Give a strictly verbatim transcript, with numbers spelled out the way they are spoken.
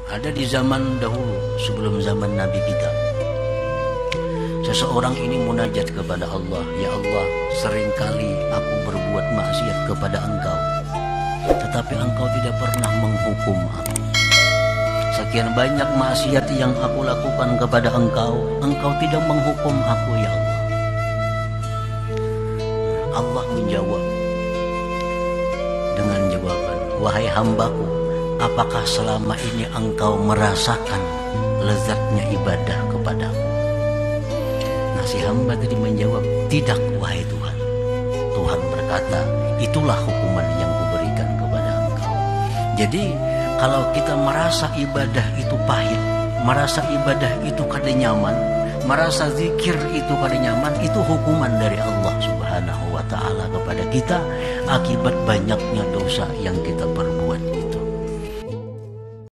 Ada di zaman dahulu sebelum zaman Nabi kita, seseorang ini munajat kepada Allah, ya Allah, seringkali aku berbuat maksiat kepada Engkau, tetapi Engkau tidak pernah menghukum aku. Sekian banyak maksiat yang aku lakukan kepada Engkau, Engkau tidak menghukum aku, ya Allah. Allah menjawab dengan jawaban, wahai hambaku, apakah selama ini engkau merasakan lezatnya ibadah kepadaku? Nah, si hamba tadi menjawab, tidak wahai Tuhan. Tuhan berkata, itulah hukuman yang kuberikan kepada engkau. Jadi kalau kita merasa ibadah itu pahit, merasa ibadah itu kada nyaman, merasa zikir itu kada nyaman, itu hukuman dari Allah Subhanahu wa ta'ala kepada kita akibat banyaknya dosa yang kita perbuat.